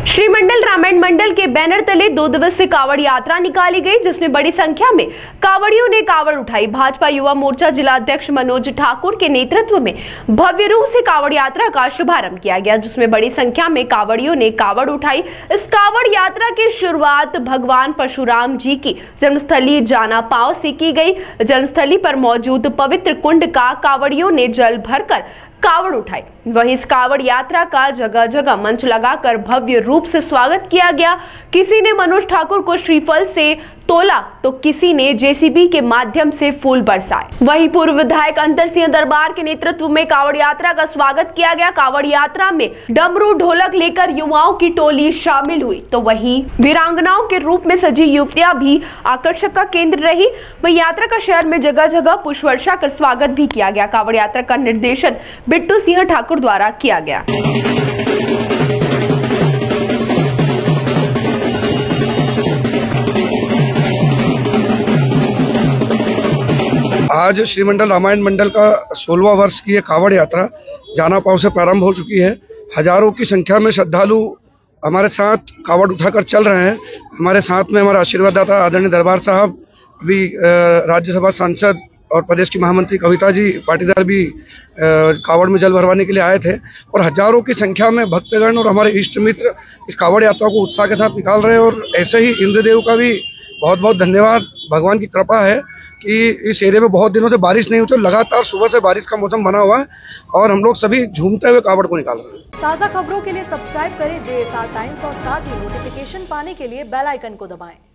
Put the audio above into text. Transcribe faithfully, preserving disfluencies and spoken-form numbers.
श्रीमंडल रामायण मंडल के बैनर तले दो दिवसीय कावड़ यात्रा निकाली गई, जिसमें बड़ी संख्या में कावड़ियों ने कावड़ उठाई। भाजपा युवा मोर्चा जिला अध्यक्ष मनोज ठाकुर के नेतृत्व में भव्य रूप से कावड़ यात्रा का शुभारंभ किया गया, जिसमें बड़ी संख्या में कावड़ियों ने कावड़ उठाई। इस कावड़ यात्रा की शुरुआत भगवान परशुराम जी की जन्मस्थली जाना पाव से की गई। जन्मस्थली पर मौजूद पवित्र कुंड का कावड़ियों ने जल भरकर कावड़ उठाई। वहीं इस कावड़ यात्रा का जगह जगह मंच लगाकर भव्य रूप से स्वागत किया गया। किसी ने मनोज ठाकुर को श्रीफल से तोला तो किसी ने जेसीबी के माध्यम से फूल बरसाए। वहीं पूर्व विधायक अंतर सिंह दरबार के नेतृत्व में कावड़ यात्रा का स्वागत किया गया। कावड़ यात्रा में डमरू ढोलक लेकर युवाओं की टोली शामिल हुई, तो वहीं वीरांगनाओं के रूप में सजी युवतियां भी आकर्षक का केंद्र रही। वहीं यात्रा का शहर में जगह जगह पुष्प वर्षा कर स्वागत भी किया गया। कावड़ यात्रा का निर्देशन बिट्टू सिंह ठाकुर द्वारा किया गया। आज श्रीमंडल रामायण मंडल का सोलहवां वर्ष की ये कावड़ यात्रा जाना पाव से प्रारंभ हो चुकी है। हजारों की संख्या में श्रद्धालु हमारे साथ कावड़ उठाकर चल रहे हैं। हमारे साथ में हमारा आशीर्वाददाता आदरणीय दरबार साहब, अभी राज्यसभा सांसद और प्रदेश की महामंत्री कविता जी पाटीदार भी कावड़ में जल भरवाने के लिए आए थे, और हजारों की संख्या में भक्तगण और हमारे इष्ट मित्र इस कावड़ यात्रा को उत्साह के साथ निकाल रहे हैं। और ऐसे ही इंद्रदेव का भी बहुत बहुत धन्यवाद। भगवान की कृपा है कि इस एरिया में बहुत दिनों से बारिश नहीं हुई, तो लगातार सुबह से बारिश का मौसम बना हुआ है और हम लोग सभी झूमते हुए कावड़ को निकाल रहे हैं। ताज़ा खबरों के लिए सब्सक्राइब करें जे एस आर टाइम्स और साथ ही नोटिफिकेशन पाने के लिए बेल आइकन को दबाएं।